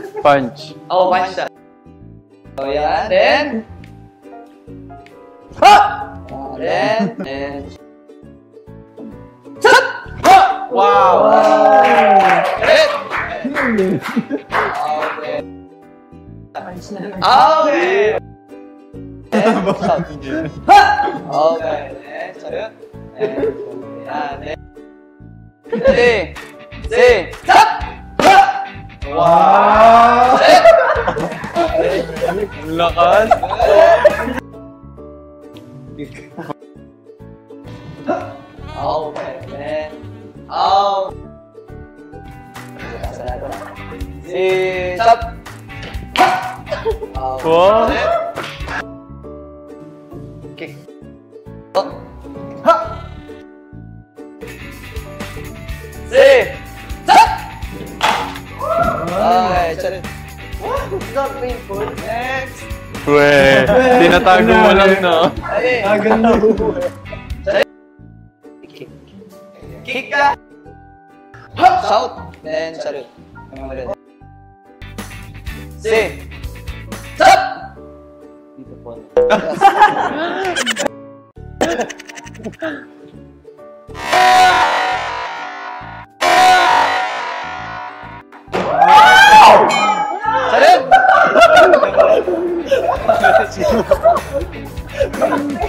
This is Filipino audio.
Punch. Oh, punch siya. So, yan. Then, ha! Then, shot! Ha! Wow! Ulit! Okay. Okay. Ha! Okay. Then, salute. Then, shot! Ha! Wow! Lakas. Okay, then, shot! Wow. Kick. Ha! Shot! Okay, sorry. What? It's not painful. Next. Weh, tinatago mo lang, no? Ganda. Kick ka. Shout. Then, salute. Shot! Dito po. Salute!